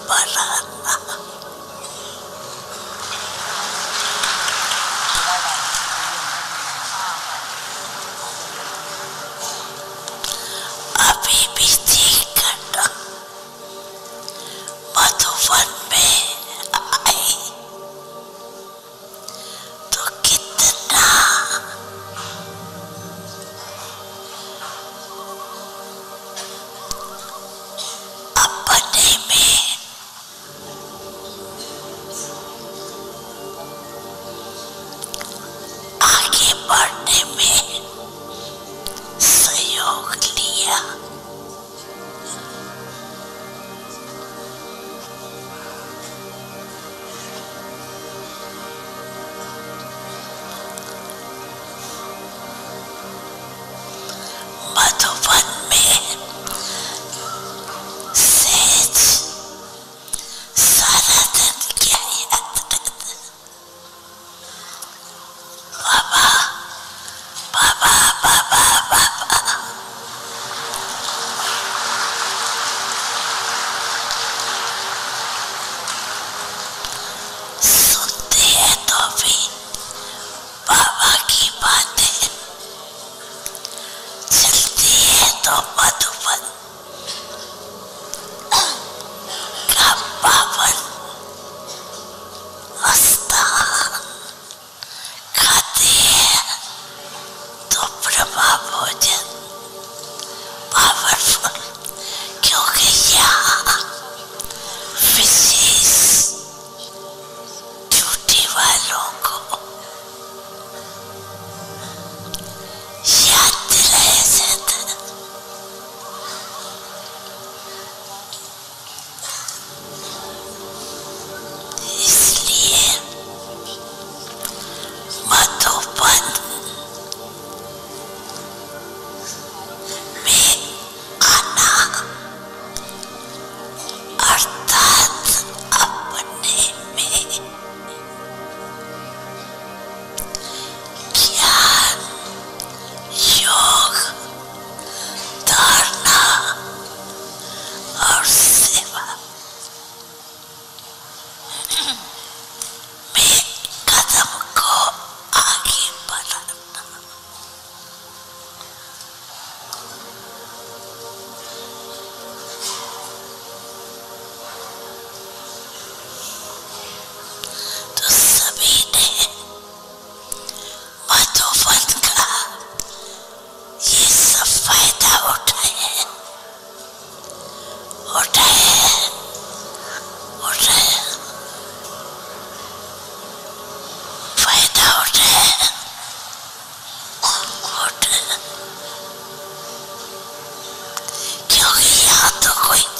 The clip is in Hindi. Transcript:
बनाना। अभी भी देखना मधुबन में आई तो कितना अपने में आगे बढ़ने में सहयोग लिया। मधुबन में सेज सारा दिन क्या याद रहता। बाबा बाबा बाबा बाबा सुनते हैं तो भी बाबा की बातें चलती है तो मधुबन का पावन स्थान खाते हैं तो ब्रह्मा भोजन पावरफुल, क्योंकि यहाँ विशेष ड्यूटी वालों को याद दिलाया जाता है। इसलिए मधुबन में आना अर्थात अपने में ज्ञान, योग, धारणा और सेवा में कदम को आगे बढ़ाना। तो सभी ने मधुबन का ये सब फायदा उठाए उठाए उठाए फायदा उठाए उठाए, क्योंकि यहाँ तो कोई